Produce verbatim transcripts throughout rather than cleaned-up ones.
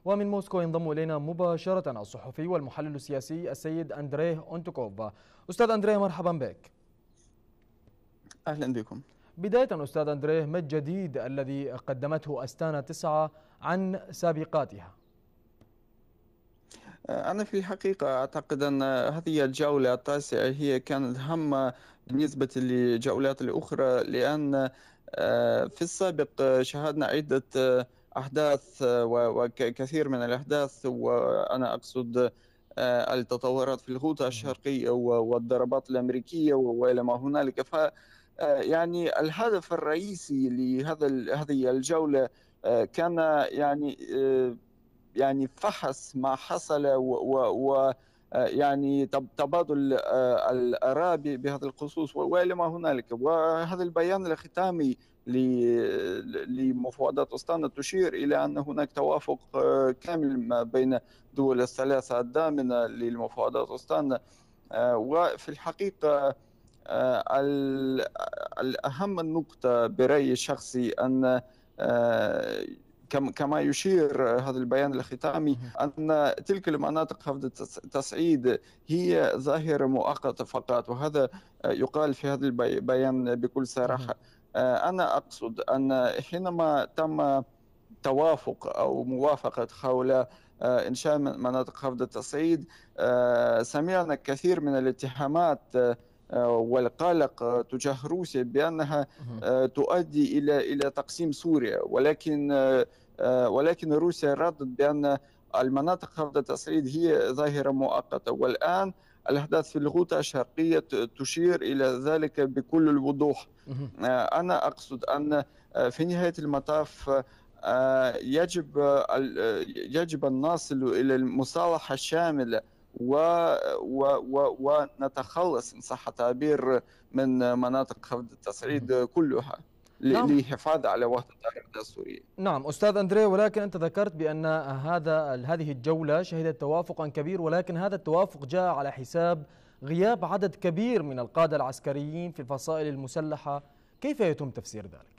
ومن موسكو ينضم إلينا مباشرة الصحفي والمحلل السياسي السيد أندريه أونتوكوف. أستاذ أندريه، مرحبا بك. أهلا بكم. بداية أستاذ أندريه، ما الجديد الذي قدمته أستانا تسعة عن سابقاتها؟ أنا في الحقيقة أعتقد أن هذه الجولة التاسعة هي كانت هامة بالنسبة للجولات الأخرى، لأن في السابق شاهدنا عدة أحداث وكثير من الأحداث، وأنا أقصد التطورات في الغوطة الشرقية والضربات الأمريكية وإلى ما هنالك. ف يعني الهدف الرئيسي لهذا هذه الجولة كان يعني يعني فحص ما حصل و يعني تبادل الآراء بهذا الخصوص وإلى ما هنالك. وهذا البيان الختامي لمفاوضات أستانا تشير إلى أن هناك توافق كامل ما بين الدول الثلاثة الضامنة للمفاوضات أستانا. وفي الحقيقة الأهم النقطة برأيي الشخصي أن كما يشير هذا البيان الختامي أن تلك المناطق خفض التصعيد هي ظاهرة مؤقتة فقط، وهذا يقال في هذا البيان بكل صراحة. أنا أقصد أن حينما تم توافق أو موافقة حول إنشاء مناطق خفض التصعيد، سمعنا كثير من الاتهامات والقلق تجاه روسيا بأنها تؤدي إلى إلى تقسيم سوريا، ولكن ولكن روسيا ردت بأن المناطق خفض التصعيد هي ظاهرة مؤقتة، والآن الأحداث في الغوطة الشرقية تشير إلى ذلك بكل الوضوح. أنا أقصد أن في نهاية المطاف يجب يجب أن نصل إلى المصالحة الشاملة و و و ونتخلص إن صح التعبير من مناطق خفض التصعيد كلها نعم. للحفاظ على وحدة الأراضي السورية. نعم أستاذ أندريه، ولكن أنت ذكرت بأن هذا هذه الجولة شهدت توافقا كبير، ولكن هذا التوافق جاء على حساب غياب عدد كبير من القادة العسكريين في الفصائل المسلحة. كيف يتم تفسير ذلك؟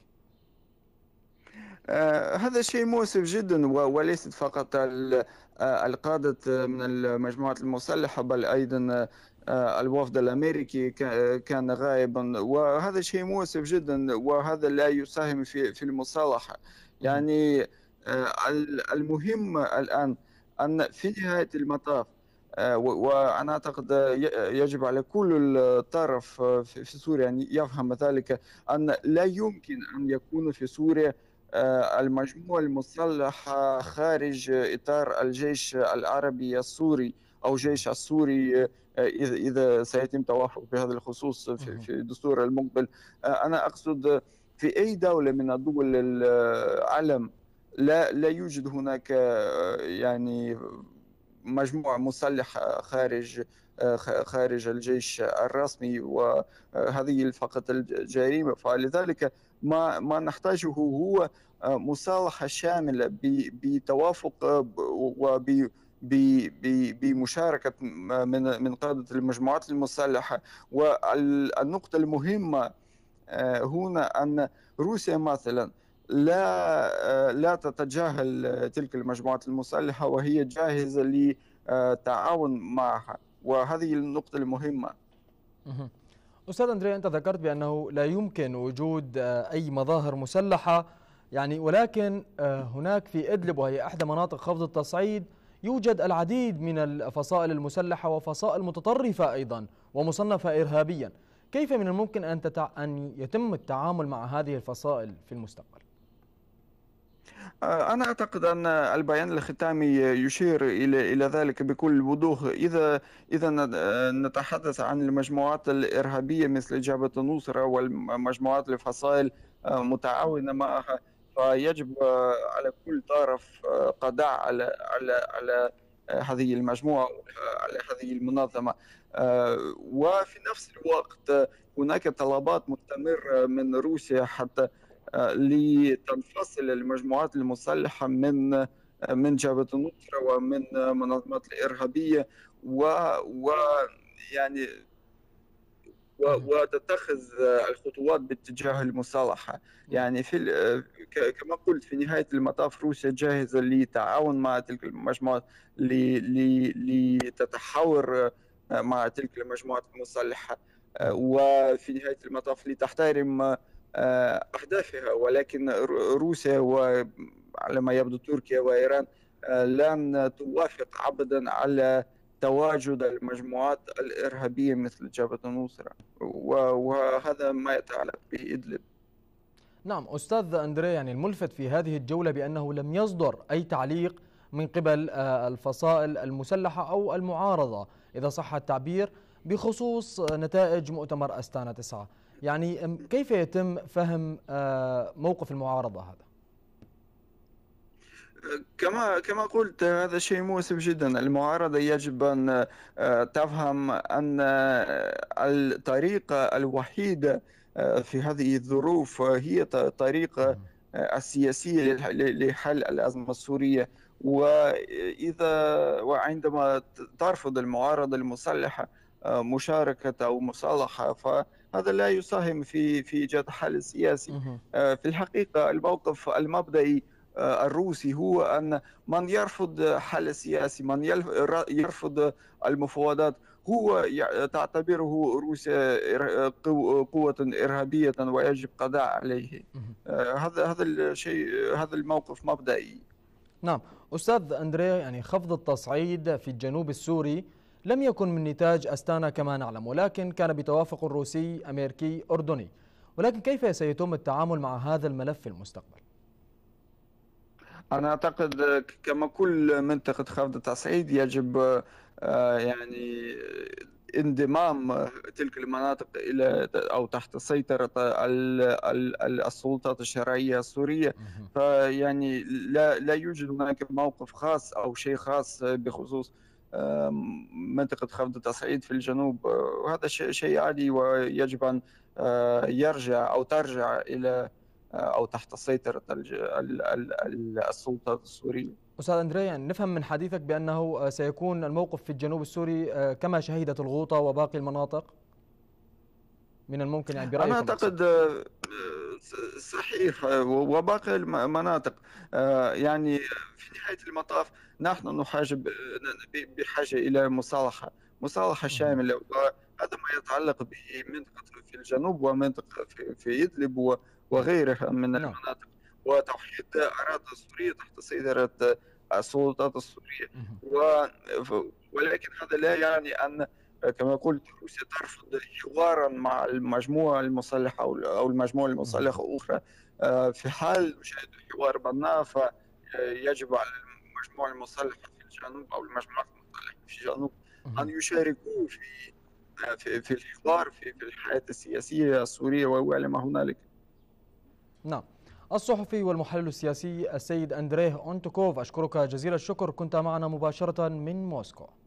آه هذا شيء مؤسف جدا، وليست فقط القادة من المجموعات المسلحة، بل أيضا الوفد الأمريكي كان غائبا، وهذا شيء مؤسف جدا، وهذا لا يساهم في في المصالحة. يعني المهم الآن أن في نهاية المطاف، وأنا أعتقد يجب على كل طرف في سوريا أن يفهم ذلك، أن لا يمكن أن يكون في سوريا المجموعة المسلحة خارج إطار الجيش العربي السوري أو الجيش السوري إذا سيتم توافق بهذا الخصوص في الدستور المقبل. أنا أقصد في أي دولة من الدول العالم لا لا يوجد هناك يعني مجموعة مسلحة خارج خارج الجيش الرسمي، وهذه فقط الجريمة. فلذلك ما ما نحتاجه هو مصالحة شاملة بتوافق وب بمشاركة من من قادة المجموعات المسلحة. والنقطة المهمة هنا أن روسيا مثلا لا لا تتجاهل تلك المجموعات المسلحة، وهي جاهزة للتعاون معها، وهذه النقطة المهمة. أستاذ أندريه، أنت ذكرت بأنه لا يمكن وجود أي مظاهر مسلحة، يعني ولكن هناك في إدلب، وهي إحدى مناطق خفض التصعيد، يوجد العديد من الفصائل المسلحة وفصائل متطرفة أيضا ومصنفة إرهابيا. كيف من الممكن أن تتع... أن يتم التعامل مع هذه الفصائل في المستقبل؟ أنا أعتقد أن البيان الختامي يشير إلى إلى ذلك بكل وضوح. إذا إذا نتحدث عن المجموعات الإرهابية مثل جبهة النصرة والمجموعات الفصائل متعاونة معها، فيجب على كل طرف قضاء على على على هذه المجموعة، على هذه المنظمة. وفي نفس الوقت هناك طلبات مستمرة من روسيا حتى لتنفصل المجموعات المسلحة من من جبهة النصرة ومن منظمات الإرهابية. و, و يعني وتتخذ الخطوات باتجاه المصالحة. نعم. يعني في كما قلت في نهاية المطاف روسيا جاهزة للتعاون مع تلك المجموعات لتتحاور مع تلك المجموعات المسلحة، وفي نهاية المطاف لتحترم أهدافها. ولكن روسيا وعلى ما يبدو تركيا وإيران لن توافق أبدا على تواجد المجموعات الإرهابية مثل جبهة النصرة، وهذا ما يتعلق بإدلب. نعم أستاذ أندري، يعني الملفت في هذه الجولة بأنه لم يصدر أي تعليق من قبل الفصائل المسلحة أو المعارضة إذا صح التعبير بخصوص نتائج مؤتمر أستانا تسعة. يعني كيف يتم فهم موقف المعارضة هذا؟ كما كما قلت هذا شيء مؤسف جدا. المعارضة يجب أن تفهم أن الطريقة الوحيدة في هذه الظروف هي الطريقة السياسية لحل الأزمة السورية. وإذا وعندما ترفض المعارضة المسلحة مشاركة أو مصالحة، فهذا لا يساهم في في إيجاد حل سياسي. في الحقيقة الموقف المبدئي الروسي هو أن من يرفض حل سياسي، من يرفض المفاوضات، هو تعتبره روسيا قوة إرهابية ويجب قضاء عليه. هذا هذا الشيء، هذا الموقف مبدئي. نعم أستاذ أندري، يعني خفض التصعيد في الجنوب السوري لم يكن من نتاج أستانا كما نعلم، ولكن كان بتوافق روسي أمريكي أردني. ولكن كيف سيتم التعامل مع هذا الملف في المستقبل؟ أنا أعتقد كما كل منطقة خفض التصعيد يجب يعني انضمام تلك المناطق إلى أو تحت سيطرة السلطات الشرعية السورية. فيعني لا لا يوجد هناك موقف خاص أو شيء خاص بخصوص منطقة خفض التصعيد في الجنوب، وهذا شيء عادي ويجب أن يرجع أو ترجع إلى أو تحت سيطرة السلطات السورية. أستاذ أندري، يعني نفهم من حديثك بأنه سيكون الموقف في الجنوب السوري كما شهدت الغوطة وباقي المناطق؟ من الممكن يعني برأيكم؟ أنا أعتقد صحيح، وباقي المناطق. يعني في نهاية المطاف نحن نحاجة بحاجة إلى مصالحة مصالحة شاملة، وهذا ما يتعلق بمنطقة في الجنوب ومنطقة في, في إدلب وغيرها من المناطق، وتوحيد أراضي سورية تحت سيطرة السلطات السورية. ولكن هذا لا يعني أن كما قلت روسيا ترفض حوارا مع المجموعة المسلحة أو المجموعة المسلحة أخرى. في حال نشاهد حوار بناء فيجب على المجموعة المسلحة في الجنوب أو المجموعات المسلحة في الجنوب أن يشاركوا في في, في الحوار في, في الحياة السياسية السورية وإلى ما هنالك. نعم. الصحفي والمحلل السياسي السيد أندريه أونتوكوف، أشكرك جزيل الشكر، كنت معنا مباشرة من موسكو.